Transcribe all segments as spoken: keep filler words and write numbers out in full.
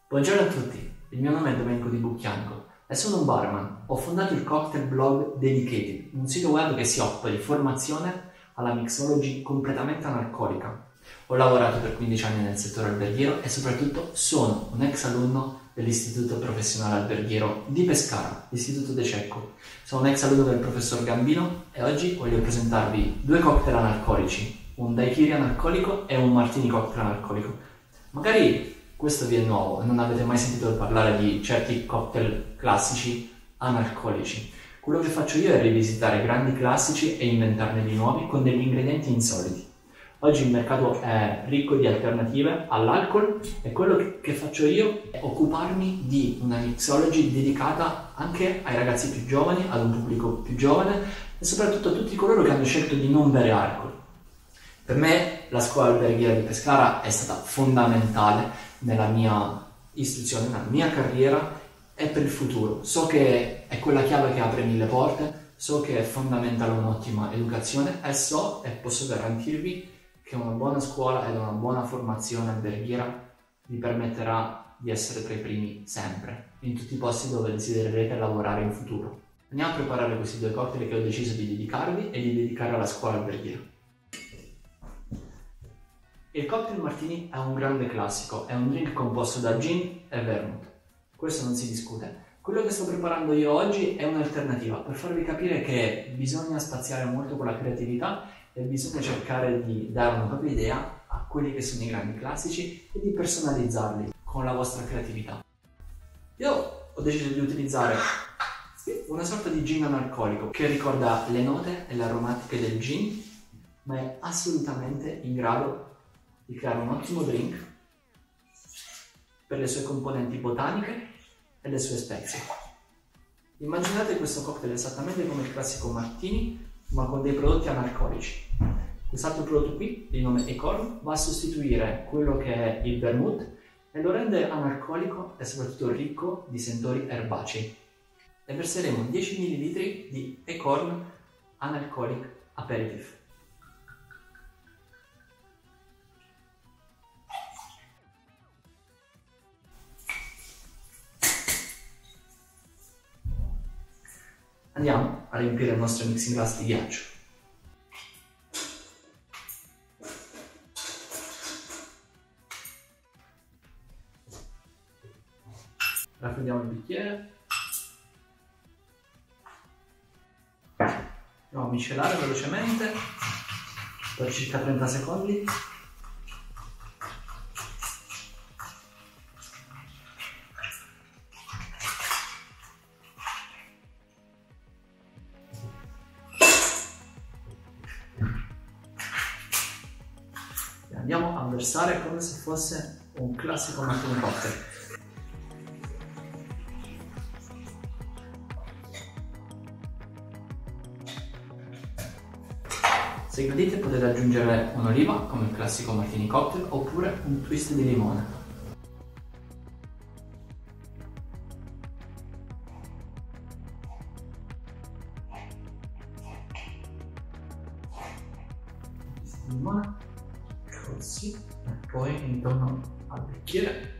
Buongiorno a tutti, il mio nome è Domenico Di Bucchianco e sono un barman. Ho fondato il cocktail blog Dedicated, un sito web che si occupa di formazione alla mixology completamente analcolica. Ho lavorato per quindici anni nel settore alberghiero e soprattutto sono un ex alunno dell'Istituto Professionale Alberghiero di Pescara, l'Istituto De Cecco. Sono un ex alunno del professor Gambino e oggi voglio presentarvi due cocktail analcolici, un daiquiri analcolico e un martini cocktail analcolico. Magari questo vi è nuovo e non avete mai sentito parlare di certi cocktail classici analcolici. Quello che faccio io è rivisitare grandi classici e inventarne di nuovi con degli ingredienti insoliti. Oggi il mercato è ricco di alternative all'alcol e quello che faccio io è occuparmi di una mixology dedicata anche ai ragazzi più giovani, ad un pubblico più giovane e soprattutto a tutti coloro che hanno scelto di non bere alcol. Per me la scuola alberghiera di Pescara è stata fondamentale nella mia istruzione, nella mia carriera e per il futuro. So che è quella chiave che apre mille porte, so che è fondamentale un'ottima educazione e so e posso garantirvi che una buona scuola ed una buona formazione alberghiera vi permetterà di essere tra i primi sempre, in tutti i posti dove desidererete lavorare in futuro. Andiamo a preparare questi due cocktail che ho deciso di dedicarvi e di dedicare alla scuola alberghiera. Il cocktail martini è un grande classico, è un drink composto da gin e vermouth. Questo non si discute. Quello che sto preparando io oggi è un'alternativa per farvi capire che bisogna spaziare molto con la creatività e bisogna cercare di dare una propria idea a quelli che sono i grandi classici e di personalizzarli con la vostra creatività. Io ho deciso di utilizzare una sorta di gin analcolico che ricorda le note e le aromatiche del gin, ma è assolutamente in grado di creare un ottimo drink per le sue componenti botaniche e le sue spezie. Immaginate questo cocktail esattamente come il classico martini, ma con dei prodotti analcolici. Quest'altro prodotto qui, di nome Acorn, va a sostituire quello che è il vermouth e lo rende analcolico e soprattutto ricco di sentori erbacei. E verseremo dieci millilitri di Acorn Analcolic Aperitif. Andiamo a riempire il nostro mixing glass di ghiaccio. Raffreddiamo il bicchiere. Andiamo a miscelare velocemente per circa trenta secondi. Andiamo a versare come se fosse un classico martini cocktail. Se gradite potete aggiungere un'oliva come il classico martini cocktail oppure un twist di limone. Limone, così, e poi intorno al bicchiere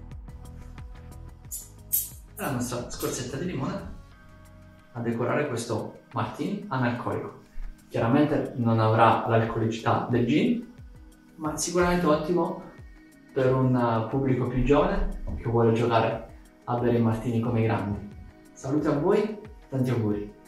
la nostra scorzetta di limone a decorare questo martini analcolico. Chiaramente non avrà l'alcolicità del gin, ma sicuramente ottimo per un pubblico più giovane che vuole giocare a bere i martini come i grandi. Saluti a voi, tanti auguri!